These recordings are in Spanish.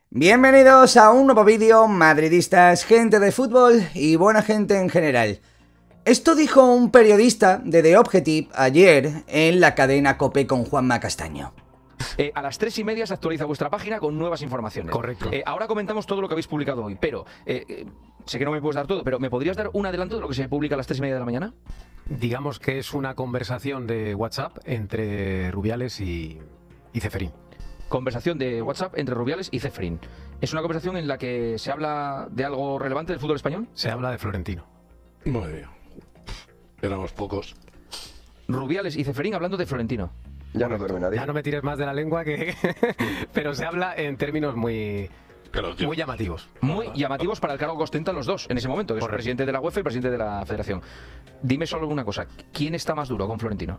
Bienvenidos a un nuevo vídeo, madridistas, gente de fútbol y buena gente en general. Esto dijo un periodista de The Objective ayer en la cadena COPE con Juanma Castaño. A las 3:30 se actualiza vuestra página con nuevas informaciones. Correcto. Ahora comentamos todo lo que habéis publicado hoy, pero sé que no me puedes dar todo, pero ¿me podrías dar un adelanto de lo que se publica a las 3:30 de la mañana? Digamos que es una conversación de WhatsApp entre Rubiales y Ceferín. Conversación de WhatsApp entre Rubiales y Ceferín. ¿Es una conversación en la que se habla de algo relevante del fútbol español? Se habla de Florentino. Muy bien. Éramos pocos. Rubiales y Ceferín hablando de Florentino. Ya no duerme nadie. Ya no me tires más de la lengua que... Pero se habla en términos muy llamativos. Muy llamativos para el cargo que ostentan los dos en ese momento, que es el presidente de la UEFA y el presidente de la Federación. Dime solo una cosa, ¿quién está más duro con Florentino?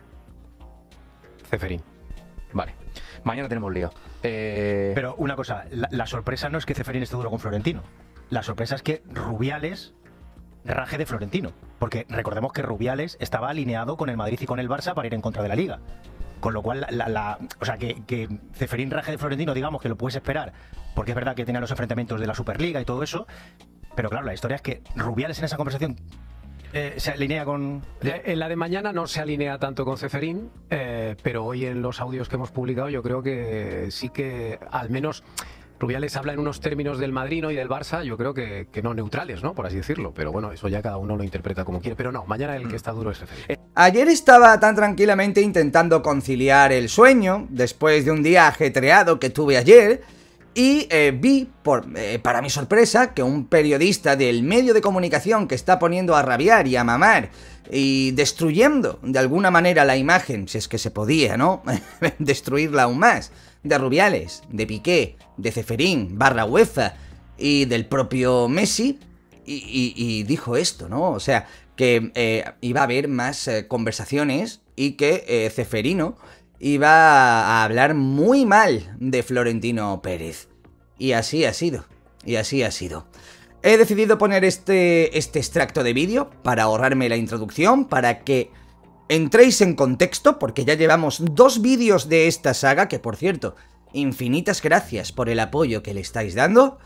Ceferín. Vale, mañana tenemos lío. Pero una cosa, la sorpresa no es que Ceferín esté duro con Florentino. La sorpresa es que Rubiales raje de Florentino. Porque recordemos que Rubiales estaba alineado con el Madrid y con el Barça para ir en contra de la Liga. Con lo cual, o sea, que Ceferín raje de Florentino, digamos que lo puedes esperar, porque es verdad que tenía los enfrentamientos de la Superliga y todo eso. Pero claro, la historia es que Rubiales en esa conversación se alinea con... En la de mañana no se alinea tanto con Ceferín, pero hoy en los audios que hemos publicado yo creo que sí que al menos Rubiales habla en unos términos del Madrid, ¿no?, y del Barça, yo creo que no neutrales, ¿no?, por así decirlo. Pero bueno, eso ya cada uno lo interpreta como quiere. Pero no, mañana el que está duro es Ceferín. Ayer estaba tan tranquilamente intentando conciliar el sueño después de un día ajetreado que tuve ayer y vi, para mi sorpresa, que un periodista del medio de comunicación que está poniendo a rabiar y a mamar y destruyendo de alguna manera la imagen, si es que se podía, ¿no?, destruirla aún más, de Rubiales, de Piqué, de Ceferín, barra UEFA y del propio Messi, y dijo esto, ¿no? O sea, que iba a haber más conversaciones y que Ceferino iba a hablar muy mal de Florentino Pérez. Y así ha sido. Y así ha sido. He decidido poner este extracto de vídeo para ahorrarme la introducción, para que entréis en contexto, porque ya llevamos 2 vídeos de esta saga, que por cierto, infinitas gracias por el apoyo que le estáis dando.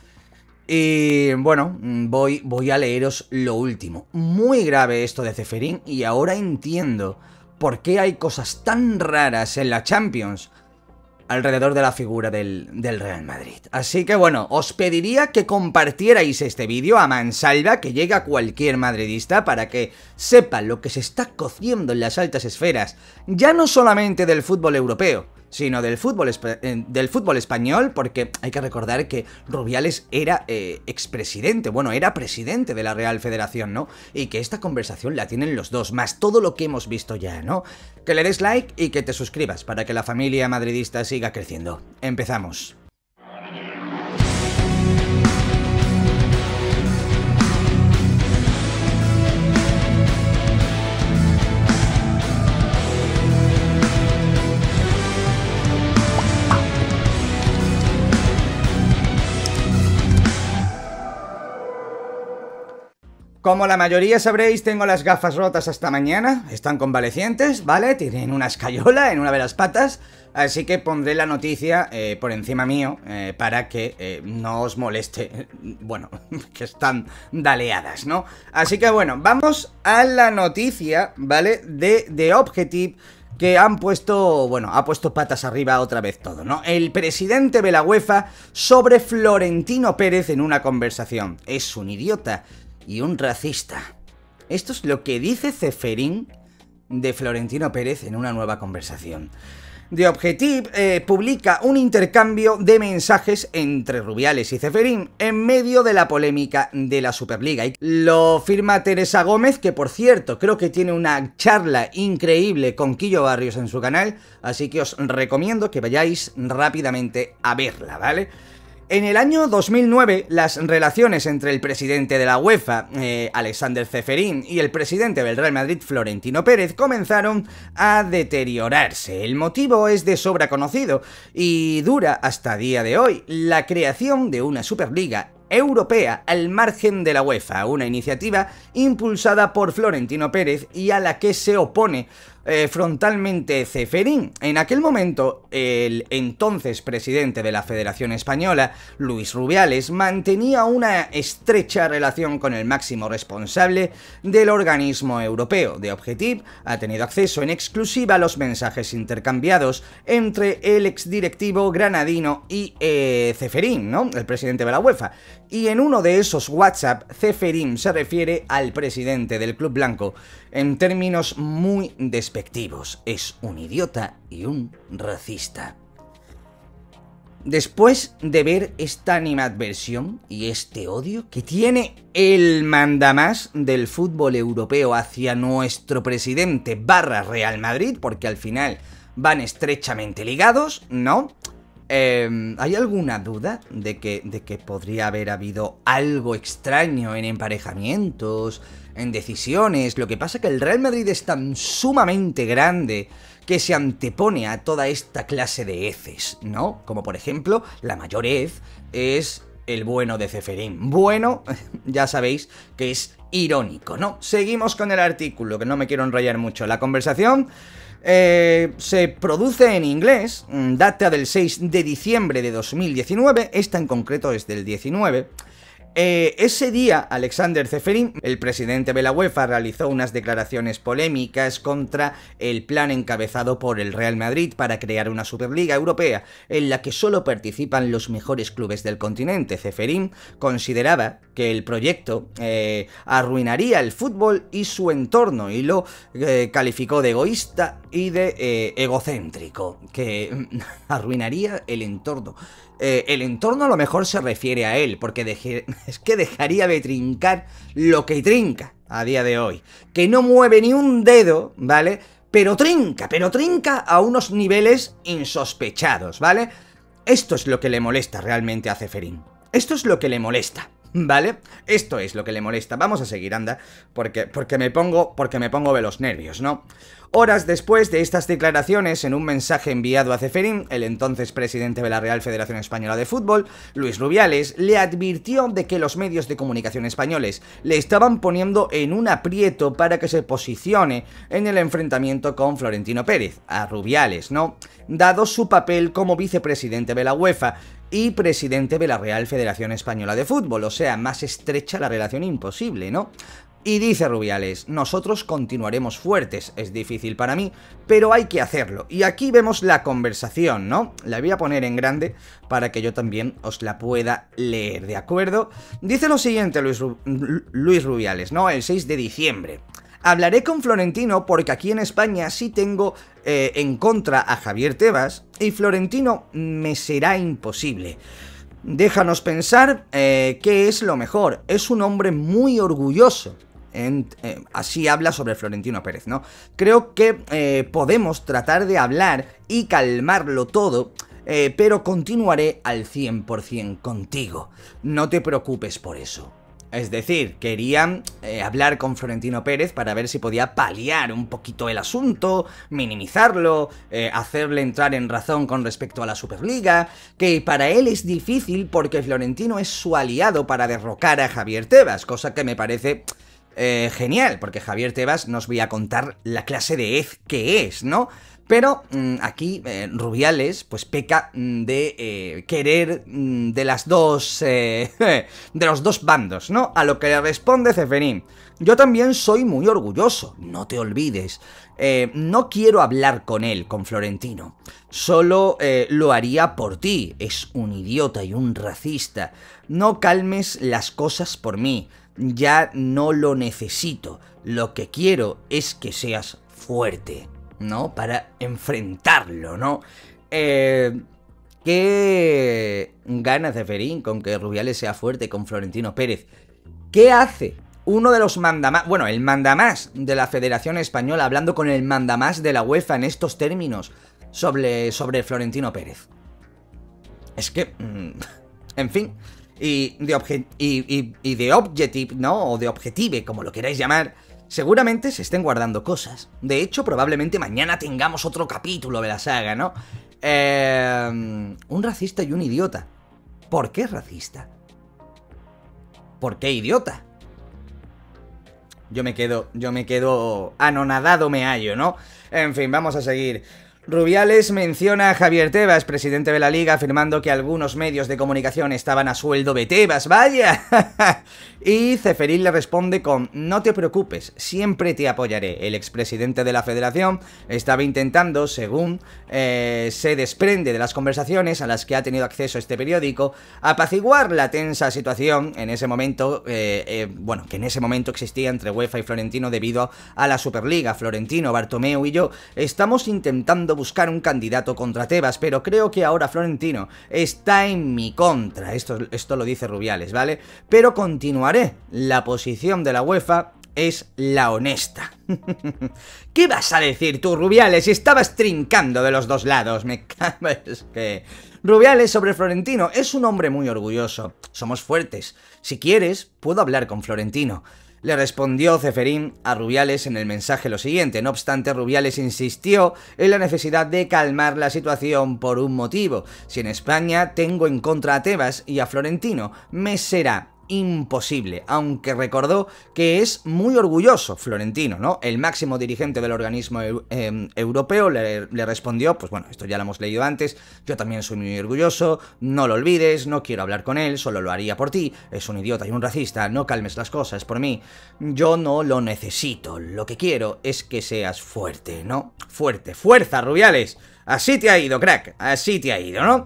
Y bueno, voy a leeros lo último. Muy grave esto de Ceferín, y ahora entiendo por qué hay cosas tan raras en la Champions alrededor de la figura del Real Madrid. Así que bueno, os pediría que compartierais este vídeo a mansalva, que llegue a cualquier madridista, para que sepa lo que se está cociendo en las altas esferas, ya no solamente del fútbol europeo, sino del fútbol español, porque hay que recordar que Rubiales era expresidente, bueno, era presidente de la Real Federación, ¿no? Y que esta conversación la tienen los dos, más todo lo que hemos visto ya, ¿no? Que le des like y que te suscribas para que la familia madridista siga creciendo. Empezamos. Como la mayoría sabréis, tengo las gafas rotas hasta mañana, están convalecientes, ¿vale? Tienen una escayola en una de las patas, así que pondré la noticia por encima mío para que no os moleste, bueno, que están daleadas, ¿no? Así que bueno, vamos a la noticia, ¿vale? De The Objective, que han puesto, bueno, ha puesto patas arriba otra vez todo, ¿no? El presidente de la UEFA sobre Florentino Pérez en una conversación. Es un idiota y un racista. Esto es lo que dice Ceferín de Florentino Pérez en una nueva conversación. The Objective publica un intercambio de mensajes entre Rubiales y Ceferín en medio de la polémica de la Superliga. Lo firma Teresa Gómez, que por cierto creo que tiene una charla increíble con Quillo Barrios en su canal, así que os recomiendo que vayáis rápidamente a verla, ¿vale? En el año 2009, las relaciones entre el presidente de la UEFA, Alexander Ceferín, y el presidente del Real Madrid, Florentino Pérez, comenzaron a deteriorarse. El motivo es de sobra conocido y dura hasta día de hoy: la creación de una Superliga europea al margen de la UEFA, una iniciativa impulsada por Florentino Pérez y a la que se opone frontalmente Ceferín. En aquel momento, el entonces presidente de la Federación Española, Luis Rubiales, mantenía una estrecha relación con el máximo responsable del organismo europeo. The Objective ha tenido acceso en exclusiva a los mensajes intercambiados entre el exdirectivo granadino y Ceferín, ¿no?, el presidente de la UEFA. Y en uno de esos WhatsApp, Ceferín se refiere al presidente del Club Blanco en términos muy despectivos. Es un idiota y un racista. Después de ver esta animadversión y este odio que tiene el mandamás del fútbol europeo hacia nuestro presidente / Real Madrid, porque al final van estrechamente ligados, ¿no? ¿Hay alguna duda de que podría haber habido algo extraño en emparejamientos, en decisiones? Lo que pasa es que el Real Madrid es tan sumamente grande que se antepone a toda esta clase de heces, ¿no? Como por ejemplo, la mayor hez es el bueno de Ceferín. Bueno, ya sabéis que es irónico, ¿no? Seguimos con el artículo, que no me quiero enrollar mucho. La conversación se produce en inglés, data del 6 de diciembre de 2019, esta en concreto es del 19. Ese día, Alexander Ceferín, el presidente de la UEFA, realizó unas declaraciones polémicas contra el plan encabezado por el Real Madrid para crear una Superliga Europea en la que solo participan los mejores clubes del continente. Ceferín consideraba que el proyecto arruinaría el fútbol y su entorno y lo calificó de egoísta y de egocéntrico, que arruinaría el entorno. El entorno a lo mejor se refiere a él, porque es que dejaría de trincar lo que trinca a día de hoy. Que no mueve ni un dedo, ¿vale? Pero trinca a unos niveles insospechados, ¿vale? Esto es lo que le molesta realmente a Ceferín. Esto es lo que le molesta, ¿vale? Esto es lo que le molesta. Vamos a seguir, anda, porque me pongo de los nervios, ¿no? Horas después de estas declaraciones, en un mensaje enviado a Ceferín, el entonces presidente de la Real Federación Española de Fútbol, Luis Rubiales, le advirtió de que los medios de comunicación españoles le estaban poniendo en un aprieto para que se posicione en el enfrentamiento con Florentino Pérez, a Rubiales, ¿no?, dado su papel como vicepresidente de la UEFA y presidente de la Real Federación Española de Fútbol, o sea, más estrecha la relación imposible, ¿no? Y dice Rubiales, nosotros continuaremos fuertes, es difícil para mí, pero hay que hacerlo. Y aquí vemos la conversación, ¿no? La voy a poner en grande para que yo también os la pueda leer, ¿de acuerdo? Dice lo siguiente Luis Rubiales, ¿no? El 6 de diciembre. Hablaré con Florentino porque aquí en España sí tengo en contra a Javier Tebas y Florentino me será imposible. Déjanos pensar qué es lo mejor. Es un hombre muy orgulloso. Así habla sobre Florentino Pérez, ¿no? Creo que podemos tratar de hablar y calmarlo todo, pero continuaré al 100% contigo. No te preocupes por eso. Es decir, querían hablar con Florentino Pérez para ver si podía paliar un poquito el asunto, minimizarlo, hacerle entrar en razón con respecto a la Superliga, que para él es difícil porque Florentino es su aliado para derrocar a Javier Tebas, cosa que me parece genial, porque Javier Tebas nos voy a contar la clase de hez que es, ¿no? Pero aquí Rubiales pues peca de querer de las dos de los dos bandos, ¿no? A lo que le responde Ceferín: yo también soy muy orgulloso, no te olvides. No quiero hablar con él, con Florentino. Solo lo haría por ti. Es un idiota y un racista. No calmes las cosas por mí. Ya no lo necesito. Lo que quiero es que seas fuerte, ¿no? Para enfrentarlo, ¿no? ¿Qué gana Ceferín con que Rubiales sea fuerte con Florentino Pérez? ¿Qué hace uno de los mandamás, bueno, el mandamás de la Federación Española, hablando con el mandamás de la UEFA en estos términos sobre Florentino Pérez? Es que, en fin, y de Objective, ¿no? O de Objective, como lo queráis llamar, seguramente se estén guardando cosas. De hecho, probablemente mañana tengamos otro capítulo de la saga, ¿no? Un racista y un idiota. ¿Por qué racista? ¿Por qué idiota? Yo me quedo anonadado me hallo, ¿no? En fin, vamos a seguir. Rubiales menciona a Javier Tebas, presidente de la Liga, afirmando que algunos medios de comunicación estaban a sueldo de Tebas, ¡vaya! Y Ceferín le responde con: no te preocupes, siempre te apoyaré. El expresidente de la Federación estaba intentando, según se desprende de las conversaciones a las que ha tenido acceso este periódico, apaciguar la tensa situación en ese momento, que en ese momento existía entre UEFA y Florentino debido a la Superliga. Florentino, Bartomeu y yo estamos intentando buscar un candidato contra Tebas, pero creo que ahora Florentino está en mi contra. Esto lo dice Rubiales, ¿vale? Pero continuaré. La posición de la UEFA es la honesta. ¿Qué vas a decir tú, Rubiales, si estabas trincando de los dos lados? Me cago, es que... Rubiales sobre Florentino es un hombre muy orgulloso. Somos fuertes. Si quieres, puedo hablar con Florentino. Le respondió Ceferín a Rubiales en el mensaje lo siguiente. No obstante, Rubiales insistió en la necesidad de calmar la situación por un motivo. Si en España tengo en contra a Tebas y a Florentino, me será imposible, aunque recordó que es muy orgulloso Florentino, ¿no? El máximo dirigente del organismo europeo le respondió, pues bueno, esto ya lo hemos leído antes, yo también soy muy orgulloso, no lo olvides, no quiero hablar con él, solo lo haría por ti, es un idiota y un racista, no calmes las cosas por mí, yo no lo necesito, lo que quiero es que seas fuerte, ¿no? Fuerte, fuerza, Rubiales, así te ha ido, crack, así te ha ido, ¿no?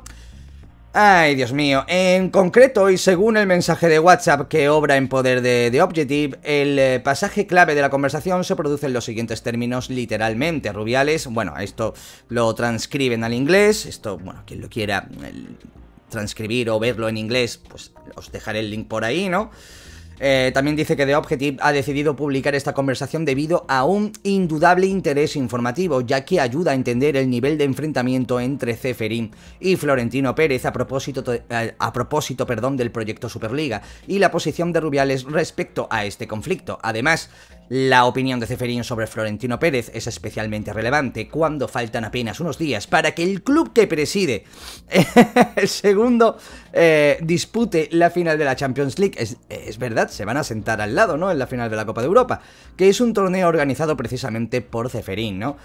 Ay, Dios mío, en concreto y según el mensaje de WhatsApp que obra en poder de Objective, el pasaje clave de la conversación se produce en los siguientes términos literalmente. Rubiales, bueno, esto lo transcriben al inglés, esto, bueno, quien lo quiera transcribir o verlo en inglés, pues os dejaré el link por ahí, ¿no? También dice que The Objective ha decidido publicar esta conversación debido a un indudable interés informativo, ya que ayuda a entender el nivel de enfrentamiento entre Ceferín y Florentino Pérez a propósito del proyecto Superliga y la posición de Rubiales respecto a este conflicto. Además, la opinión de Ceferín sobre Florentino Pérez es especialmente relevante cuando faltan apenas unos días para que el club que preside el segundo dispute la final de la Champions League. Es verdad, se van a sentar al lado, ¿no? En la final de la Copa de Europa, que es un torneo organizado precisamente por Ceferín, ¿no?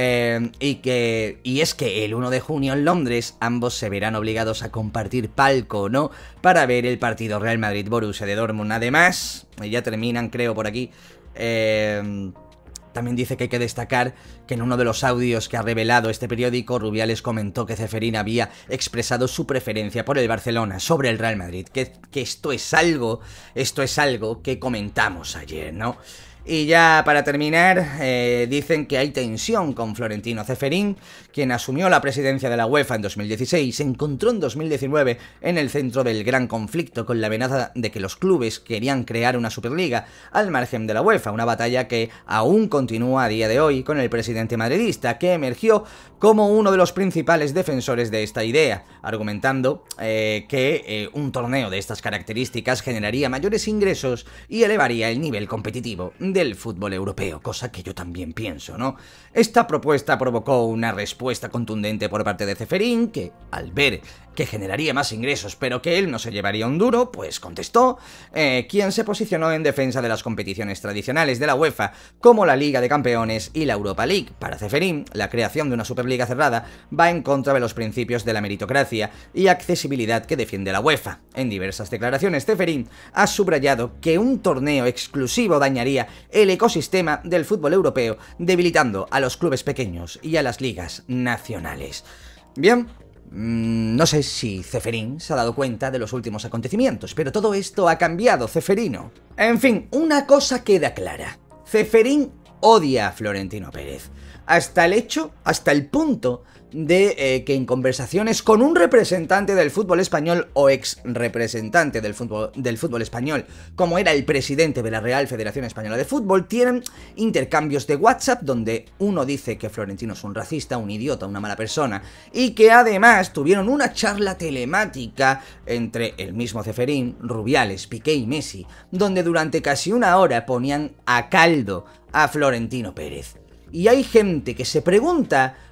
Y es que el 1 de junio en Londres ambos se verán obligados a compartir palco, ¿no? Para ver el partido Real Madrid-Borussia de Dortmund. Además, ya terminan, creo, por aquí. También dice que hay que destacar que en uno de los audios que ha revelado este periódico, Rubiales comentó que Ceferín había expresado su preferencia por el Barcelona sobre el Real Madrid, que esto es algo que comentamos ayer, ¿no? Y ya para terminar, dicen que hay tensión con Florentino. Ceferín, quien asumió la presidencia de la UEFA en 2016, se encontró en 2019 en el centro del gran conflicto con la amenaza de que los clubes querían crear una Superliga al margen de la UEFA, una batalla que aún continúa a día de hoy con el presidente madridista, que emergió como uno de los principales defensores de esta idea, argumentando que un torneo de estas características generaría mayores ingresos y elevaría el nivel competitivo del fútbol europeo, cosa que yo también pienso, ¿no? Esta propuesta provocó una respuesta contundente por parte de Ceferín, que al ver que generaría más ingresos pero que él no se llevaría un duro, pues contestó, quien se posicionó en defensa de las competiciones tradicionales de la UEFA, como la Liga de Campeones y la Europa League. Para Ceferín, la creación de una Superliga cerrada va en contra de los principios de la meritocracia y accesibilidad que defiende la UEFA. En diversas declaraciones, Ceferín ha subrayado que un torneo exclusivo dañaría el ecosistema del fútbol europeo, debilitando a los clubes pequeños y a las ligas nacionales. Bien, no sé si Ceferín se ha dado cuenta de los últimos acontecimientos, pero todo esto ha cambiado, Ceferino. En fin, una cosa queda clara. Ceferín odia a Florentino Pérez. Hasta el punto de que en conversaciones con un representante del fútbol español o ex representante del fútbol español, como era el presidente de la Real Federación Española de Fútbol, tienen intercambios de WhatsApp donde uno dice que Florentino es un racista, un idiota, una mala persona, y que además tuvieron una charla telemática entre el mismo Ceferín, Rubiales, Piqué y Messi, donde durante casi una hora ponían a caldo a Florentino Pérez. Y hay gente que se pregunta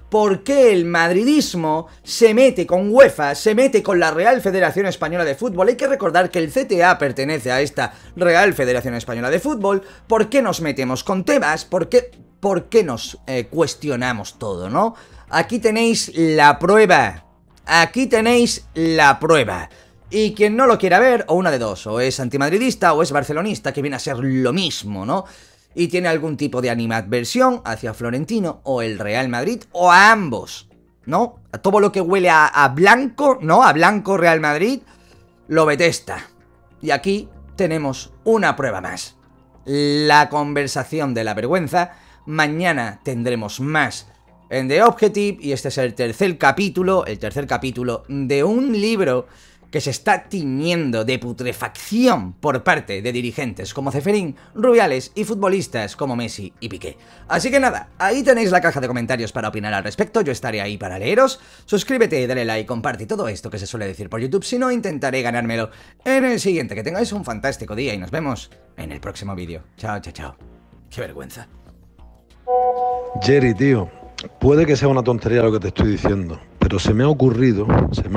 por qué el madridismo se mete con UEFA, se mete con la Real Federación Española de Fútbol. Hay que recordar que el CTA pertenece a esta Real Federación Española de Fútbol. ¿Por qué nos metemos con Tebas? ¿Por qué nos cuestionamos todo, no? Aquí tenéis la prueba. Aquí tenéis la prueba. Y quien no lo quiera ver, o una de dos, o es antimadridista o es barcelonista, que viene a ser lo mismo, ¿no? Y tiene algún tipo de animadversión hacia Florentino o el Real Madrid, o a ambos, ¿no? A todo lo que huele a blanco, ¿no? A blanco Real Madrid, lo detesta. Y aquí tenemos una prueba más. La conversación de la vergüenza. Mañana tendremos más en The Objective, y este es el tercer capítulo de un libro que se está tiñendo de putrefacción por parte de dirigentes como Ceferín, Rubiales y futbolistas como Messi y Piqué. Así que nada, ahí tenéis la caja de comentarios para opinar al respecto, yo estaré ahí para leeros. Suscríbete, dale like, comparte todo esto que se suele decir por YouTube, si no intentaré ganármelo en el siguiente. Que tengáis un fantástico día y nos vemos en el próximo vídeo. Chao, chao, chao. Qué vergüenza. Jerry, tío, puede que sea una tontería lo que te estoy diciendo, pero se me ha ocurrido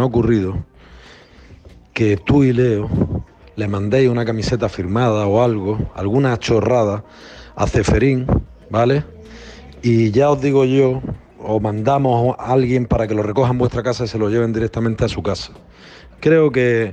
que tú y Leo le mandéis una camiseta firmada o algo, alguna chorrada a Ceferín, ¿vale? Y ya os digo yo, os mandamos a alguien para que lo recoja en vuestra casa y se lo lleven directamente a su casa. Creo que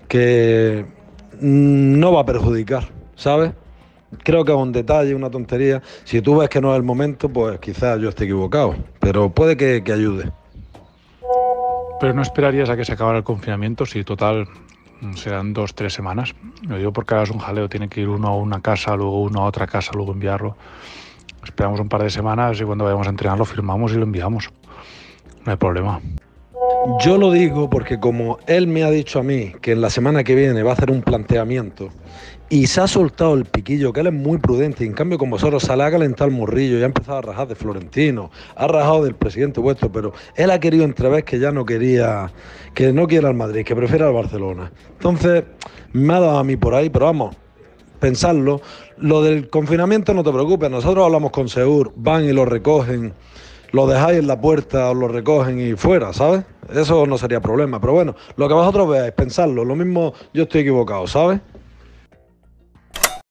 no va a perjudicar, ¿sabes? Creo que es un detalle, una tontería. Si tú ves que no es el momento, pues quizás yo esté equivocado, pero puede que ayude. Pero no esperarías a que se acabara el confinamiento, si total serán 2-3 semanas. Lo digo porque hagas un jaleo, tiene que ir uno a una casa, luego uno a otra casa, luego enviarlo. Esperamos un par de semanas y cuando vayamos a entrenar lo firmamos y lo enviamos. No hay problema. Yo lo digo porque como él me ha dicho a mí que en la semana que viene va a hacer un planteamiento y se ha soltado el piquillo, que él es muy prudente, y en cambio con vosotros se le ha calentado el morrillo y ha empezado a rajar de Florentino, ha rajado del presidente vuestro, pero él ha querido entrever que ya no quería, que no quiere al Madrid, que prefiere al Barcelona. Entonces me ha dado a mí por ahí, pero vamos, pensarlo. Lo del confinamiento no te preocupes, nosotros hablamos con Segur, van y lo recogen, lo dejáis en la puerta, os lo recogen y fuera, ¿sabes? Eso no sería problema, pero bueno, lo que vosotros veáis, pensadlo, lo mismo yo estoy equivocado, ¿sabes?